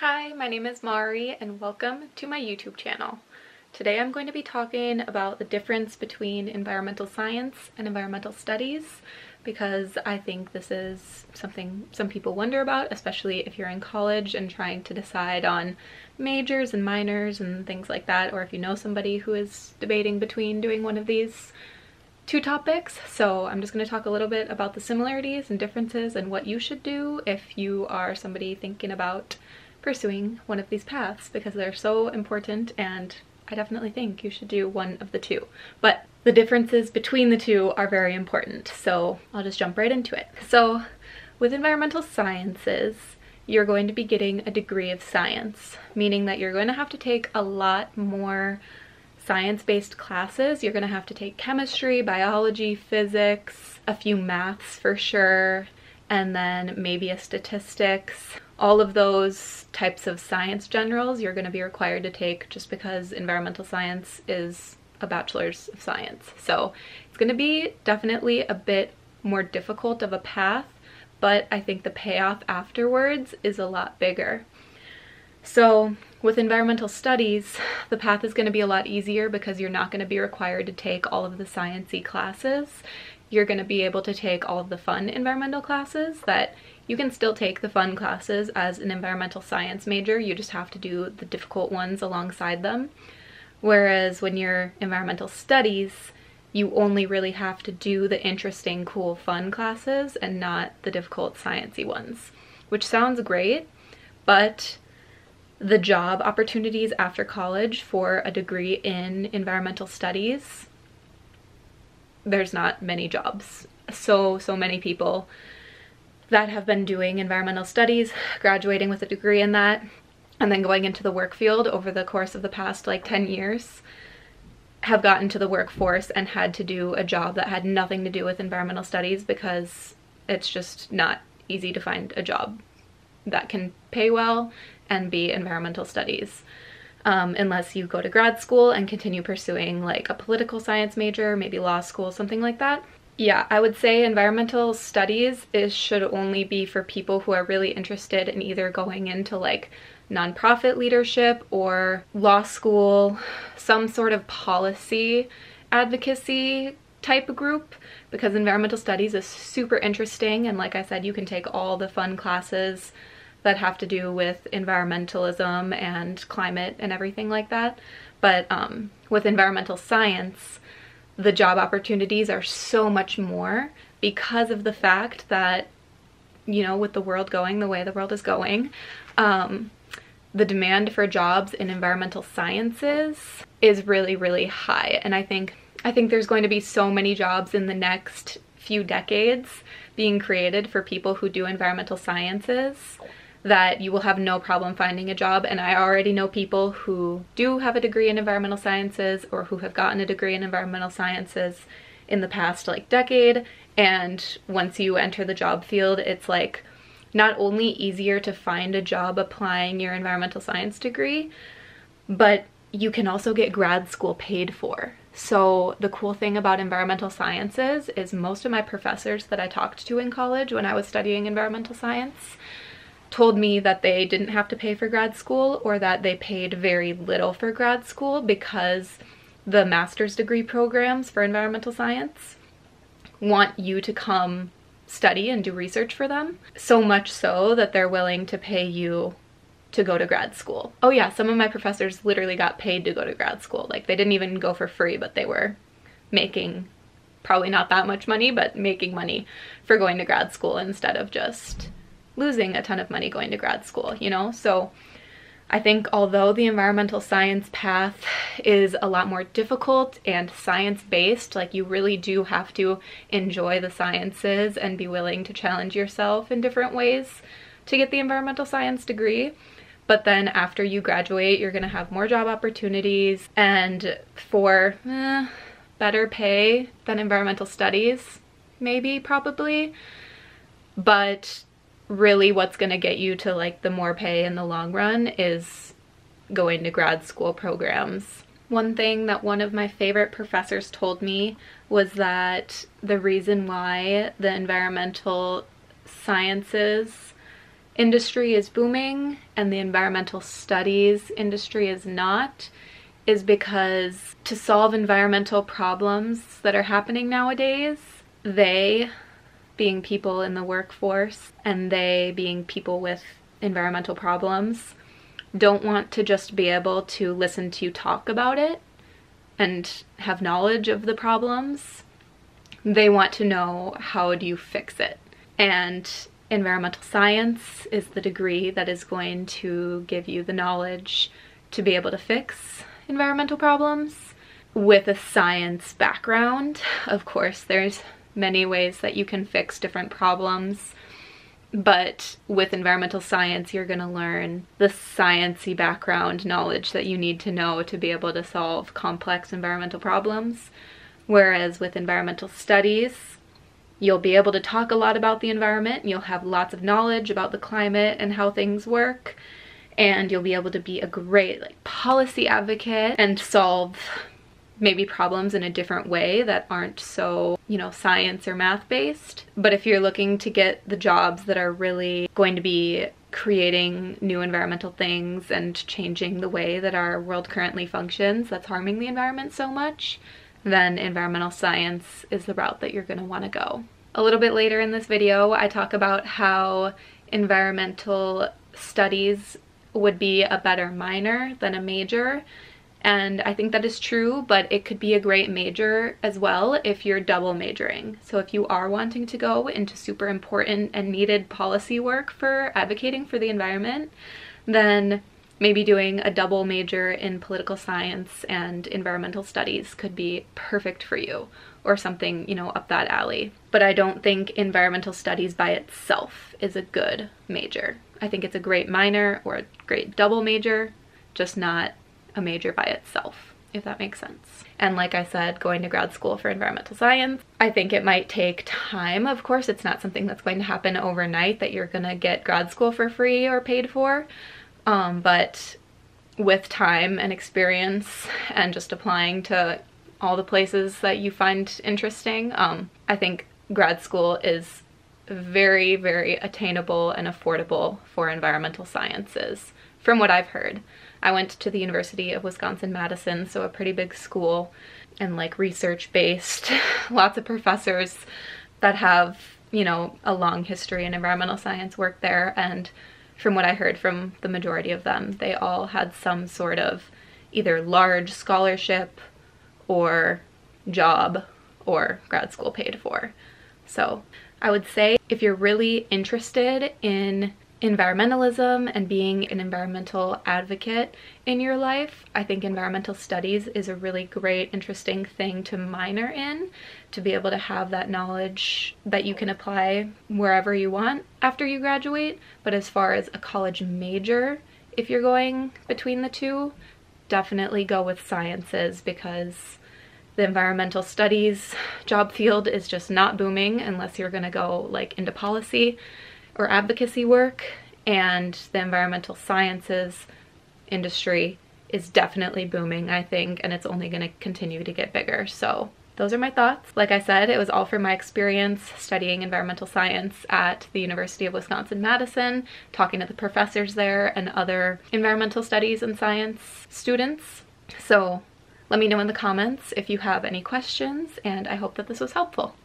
Hi, my name is Mari and welcome to my YouTube channel. Today I'm going to be talking about the difference between environmental science and environmental studies because I think this is something some people wonder about, especially if you're in college and trying to decide on majors and minors and things like that, or if you know somebody who is debating between doing one of these two topics. So I'm just going to talk a little bit about the similarities and differences and what you should do if you are somebody thinking about pursuing one of these paths, because they're so important and I definitely think you should do one of the two. But the differences between the two are very important, so I'll just jump right into it. So with environmental sciences, you're going to be getting a degree of science, meaning that you're going to have to take a lot more science-based classes. You're going to have to take chemistry, biology, physics, a few maths for sure, and then maybe a statistics. All of those types of science generals you're going to be required to take just because environmental science is a bachelor's of science. So it's going to be definitely a bit more difficult of a path, but I think the payoff afterwards is a lot bigger. So with environmental studies, the path is going to be a lot easier because you're not going to be required to take all of the sciencey classes. You're going to be able to take all of the fun environmental classes that you can still take the fun classes as an environmental science major. You just have to do the difficult ones alongside them. Whereas when you're environmental studies, you only really have to do the interesting, cool, fun classes and not the difficult sciencey ones, which sounds great, but the job opportunities after college for a degree in environmental studies, there's not many jobs. So many people that have been doing environmental studies, graduating with a degree in that, and then going into the work field over the course of the past like 10 years have gotten to the workforce and had to do a job that had nothing to do with environmental studies because it's just not easy to find a job that can pay well and be environmental studies. Unless you go to grad school and continue pursuing like a political science major, maybe law school, something like that. Yeah, I would say environmental studies should only be for people who are really interested in either going into like nonprofit leadership or law school, some sort of policy advocacy type of group, because environmental studies is super interesting, and like I said, you can take all the fun classes that have to do with environmentalism and climate and everything like that. But with environmental science, the job opportunities are so much more because of the fact that, you know, with the world going the way the world is going, the demand for jobs in environmental sciences is really, really high. And I think there's going to be so many jobs in the next few decades being created for people who do environmental sciences that you will have no problem finding a job. And I already know people who do have a degree in environmental sciences or who have gotten a degree in environmental sciences in the past like decade. And once you enter the job field, it's like not only easier to find a job applying your environmental science degree, but you can also get grad school paid for. So the cool thing about environmental sciences is most of my professors that I talked to in college when I was studying environmental science told me that they didn't have to pay for grad school, or that they paid very little for grad school because the master's degree programs for environmental science want you to come study and do research for them, so much so that they're willing to pay you to go to grad school. Oh yeah, some of my professors literally got paid to go to grad school. Like they didn't even go for free, but they were making probably not that much money, but making money for going to grad school instead of just losing a ton of money going to grad school, you know? So I think although the environmental science path is a lot more difficult and science-based, like you really do have to enjoy the sciences and be willing to challenge yourself in different ways to get the environmental science degree. But then after you graduate, you're gonna have more job opportunities and for better pay than environmental studies, maybe, probably. But really what's going to get you to like the more pay in the long run is going to grad school programs. One thing that one of my favorite professors told me was that the reason why the environmental sciences industry is booming and the environmental studies industry is not is because to solve environmental problems that are happening nowadays, they, being people in the workforce and they being people with environmental problems, don't want to just be able to listen to you talk about it and have knowledge of the problems. They want to know, how do you fix it? And environmental science is the degree that is going to give you the knowledge to be able to fix environmental problems with a science background. Of course, there's many ways that you can fix different problems, but with environmental science, you're going to learn the sciencey background knowledge that you need to know to be able to solve complex environmental problems. Whereas with environmental studies, you'll be able to talk a lot about the environment, you'll have lots of knowledge about the climate and how things work, and you'll be able to be a great policy advocate and solve maybe problems in a different way that aren't so, science or math based. But if you're looking to get the jobs that are really going to be creating new environmental things and changing the way that our world currently functions that's harming the environment so much, then environmental science is the route that you're going to want to go. A little bit later in this video, I talk about how environmental studies would be a better minor than a major. And I think that is true, but it could be a great major as well if you're double majoring. So if you are wanting to go into super important and needed policy work for advocating for the environment, then maybe doing a double major in political science and environmental studies could be perfect for you, or something, up that alley. But I don't think environmental studies by itself is a good major. I think it's a great minor or a great double major, just not a major by itself, if that makes sense. And like I said, going to grad school for environmental science, I think it might take time. Of course, it's not something that's going to happen overnight, that you're gonna get grad school for free or paid for. But with time and experience and just applying to all the places that you find interesting, I think grad school is very, very attainable and affordable for environmental sciences, from what I've heard. I went to the University of Wisconsin-Madison, so a pretty big school and research-based, lots of professors that have, a long history in environmental science work there, and from what I heard from the majority of them, they all had some sort of either large scholarship or job or grad school paid for. So I would say if you're really interested in environmentalism and being an environmental advocate in your life, I think environmental studies is a really great, interesting thing to minor in, to be able to have that knowledge that you can apply wherever you want after you graduate. But as far as a college major, if you're going between the two, definitely go with sciences, because the environmental studies job field is just not booming unless you're going to go into policy or advocacy work, and the environmental sciences industry is definitely booming, I think, and it's only going to continue to get bigger. So those are my thoughts. Like I said, it was all from my experience studying environmental science at the University of Wisconsin-Madison, talking to the professors there and other environmental studies and science students. So let me know in the comments if you have any questions, and I hope that this was helpful.